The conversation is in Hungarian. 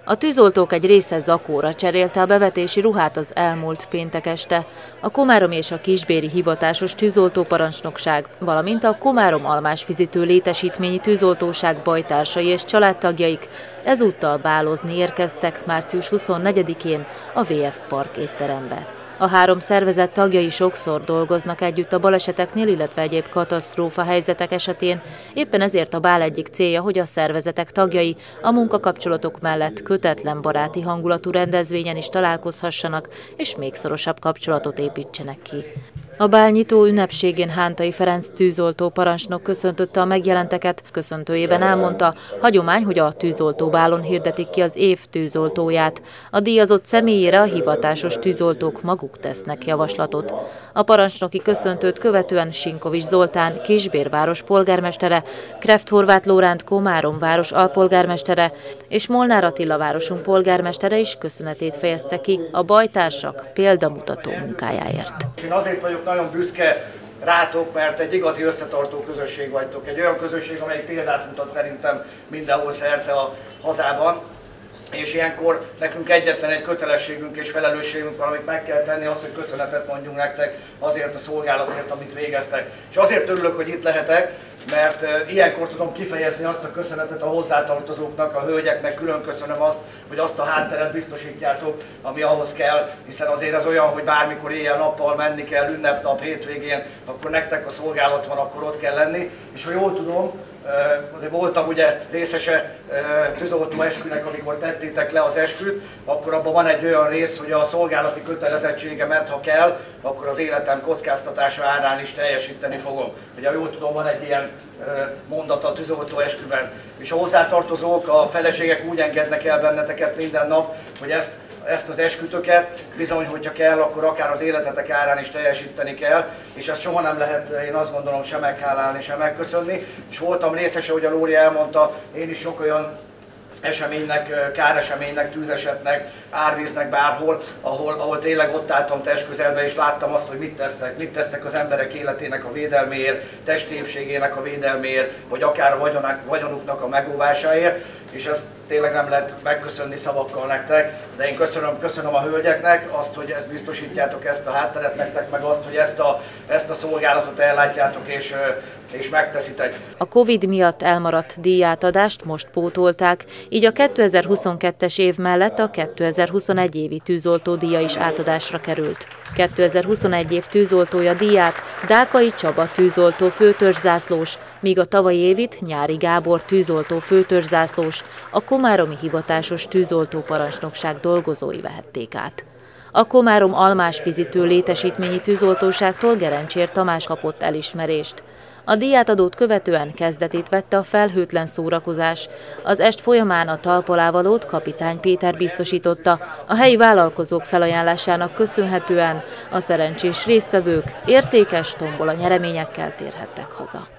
A tűzoltók egy része zakóra cserélte a bevetési ruhát az elmúlt péntek este. A komáromi és a kisbéri hivatásos tűzoltóparancsnokság, valamint a Komárom-Almás Fizitő Létesítményi Tűzoltóság bajtársai és családtagjaik ezúttal bálozni érkeztek március 24-én a VF Park étterembe. A három szervezet tagjai sokszor dolgoznak együtt a baleseteknél, illetve egyéb katasztrófa helyzetek esetén, éppen ezért a bál egyik célja, hogy a szervezetek tagjai a munkakapcsolatok mellett kötetlen baráti hangulatú rendezvényen is találkozhassanak, és még szorosabb kapcsolatot építsenek ki. A bál nyitó ünnepségén Hántai Ferenc tűzoltó parancsnok köszöntötte a megjelenteket, köszöntőjében elmondta, hagyomány, hogy a tűzoltóbálon hirdetik ki az év tűzoltóját. A díjazott személyére a hivatásos tűzoltók maguk tesznek javaslatot. A parancsnoki köszöntőt követően Sinkovics Zoltán Kisbérváros polgármestere, Kreft Horváth Lóránt Komárom város alpolgármestere és Molnár Attila városunk polgármestere is köszönetét fejezte ki a bajtársak példamutató munkájáért. Én azért vagyok nagyon büszke rátok, mert egy igazi összetartó közösség vagytok. Egy olyan közösség, amely példát mutat szerintem mindenhol szerte a hazában. És ilyenkor nekünk egyetlen egy kötelességünk és felelősségünk van, amit meg kell tenni, az, hogy köszönetet mondjunk nektek azért a szolgálatért, amit végeztek. És azért örülök, hogy itt lehetek, mert ilyenkor tudom kifejezni azt a köszönetet a hozzátartozóknak, a hölgyeknek, külön köszönöm azt, hogy azt a hátteret biztosítjátok, ami ahhoz kell, hiszen azért ez olyan, hogy bármikor éjjel-nappal menni kell, ünnepnap, hétvégén, akkor nektek a szolgálat van, akkor ott kell lenni. És ha jól tudom, azért voltam ugye részese tűzoltó eskünek, amikor tettétek le az esküt, akkor abban van egy olyan rész, hogy a szolgálati kötelezettségemet, ha kell, akkor az életem kockáztatása árán is teljesíteni fogom. Ugye jól tudom, van egy ilyen mondata a tűzoltó esküben. És a hozzátartozók, a feleségek úgy engednek el benneteket minden nap, hogy ezt az eskütöket bizony, hogyha kell, akkor akár az életetek árán is teljesíteni kell, és ezt soha nem lehet, én azt gondolom, sem meghálálni, sem megköszönni. És voltam részese, hogy a Lóri elmondta, én is sok olyan eseménynek, káreseménynek, tűzesetnek, árvíznek bárhol, ahol tényleg ott álltam testközelben, és láttam azt, hogy mit tesztek az emberek életének a védelméért, testi épségének a védelméért, vagy akár a vagyonuknak a megóvásáért, és ezt tényleg nem lehet megköszönni szavakkal nektek, de én köszönöm a hölgyeknek azt, hogy ezt biztosítjátok, ezt a hátteret nektek, meg azt, hogy ezt a szolgálatot ellátjátok és megteszitek. A Covid miatt elmaradt díjátadást most pótolták, így a 2022-es év mellett a 2021 évi tűzoltódíja is átadásra került. 2021 év tűzoltója díját Dákai Csaba tűzoltó főtörzszászlós, míg a tavalyi évit Nyári Gábor tűzoltó főtörzszászlós, a komáromi hivatásos tűzoltóparancsnokság dolgozói vehették át. A Komárom-Almás Fizitő Létesítményi Tűzoltóságtól Gerencsér Tamás kapott elismerést. A díjátadót követően kezdetét vette a felhőtlen szórakozás. Az est folyamán a talpalávalót Kapitány Péter biztosította, a helyi vállalkozók felajánlásának köszönhetően a szerencsés résztvevők értékes tombola nyereményekkel térhettek haza.